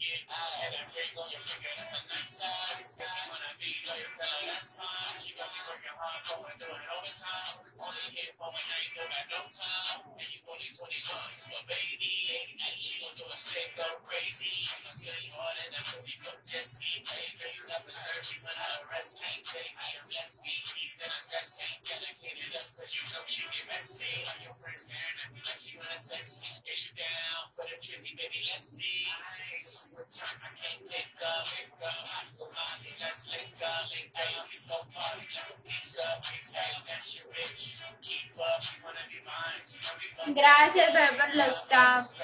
Gracias, bebé, por los taps.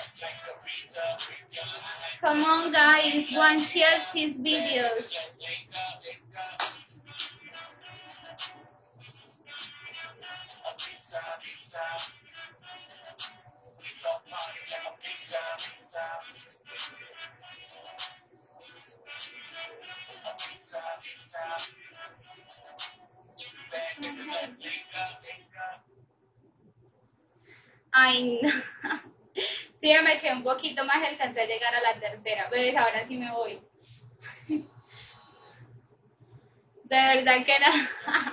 Come on, guys, one shares his videos. Ay, no. Sí, me quedé un poquito más y alcancé a llegar a la tercera. Pues ahora sí me voy. De verdad que no.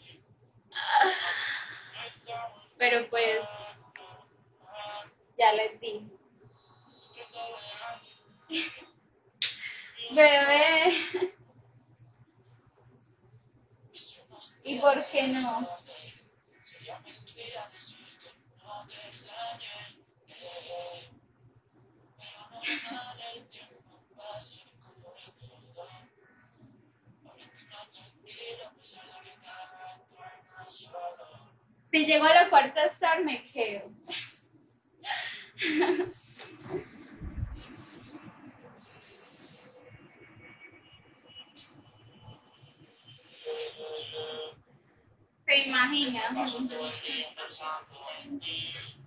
Pero pues, ya les di. Bebé. ¿Y por qué no? Si llego a la cuarta star me quedo. Se imagina.